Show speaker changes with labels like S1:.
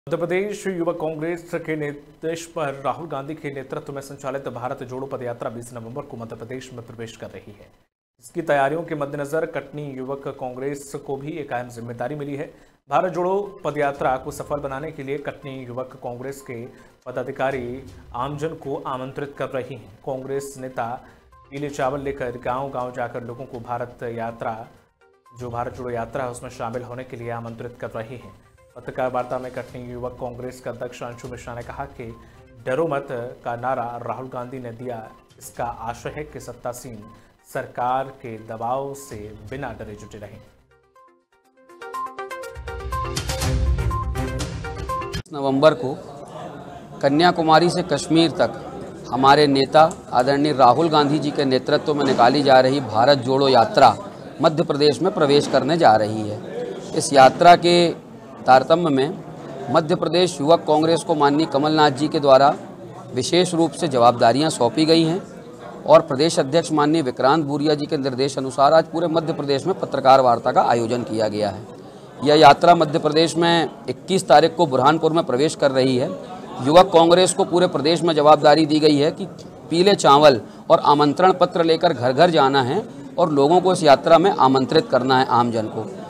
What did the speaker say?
S1: मध्य प्रदेश युवक कांग्रेस के निर्देश पर राहुल गांधी के नेतृत्व में संचालित भारत जोड़ो पदयात्रा 20 नवंबर को मध्य प्रदेश में प्रवेश कर रही है। इसकी तैयारियों के मद्देनजर कटनी युवक कांग्रेस को भी एक अहम जिम्मेदारी मिली है। भारत जोड़ो पदयात्रा को सफल बनाने के लिए कटनी युवक कांग्रेस के पदाधिकारी आमजन को आमंत्रित कर रही हैं। कांग्रेस नेता पीले चावल लेकर गांव-गांव जाकर लोगों को भारत जोड़ो यात्रा है उसमें शामिल होने के लिए आमंत्रित कर रही हैं। पत्रकार वार्ता में कटनी युवक कांग्रेस का अध्यक्ष अंशु मिश्रा ने कहा कि डरो मत का नारा राहुल गांधी ने दिया। इसका आशय है कि सत्तासीन सरकार के दबाव से बिना डरे जुटे रहें।
S2: नवंबर को कन्याकुमारी से कश्मीर तक हमारे नेता आदरणीय राहुल गांधी जी के नेतृत्व में निकाली जा रही भारत जोड़ो यात्रा मध्य प्रदेश में प्रवेश करने जा रही है। इस यात्रा के तारतम्य में मध्य प्रदेश युवक कांग्रेस को माननीय कमलनाथ जी के द्वारा विशेष रूप से जवाबदारियां सौंपी गई हैं और प्रदेश अध्यक्ष माननीय विक्रांत भूरिया जी के निर्देश अनुसार आज पूरे मध्य प्रदेश में पत्रकार वार्ता का आयोजन किया गया है। यह यात्रा मध्य प्रदेश में 21 तारीख को बुरहानपुर में प्रवेश कर रही है। युवक कांग्रेस को पूरे प्रदेश में जवाबदारी दी गई है कि पीले चावल और आमंत्रण पत्र लेकर घर घर जाना है और लोगों को इस यात्रा में आमंत्रित करना है आमजन को।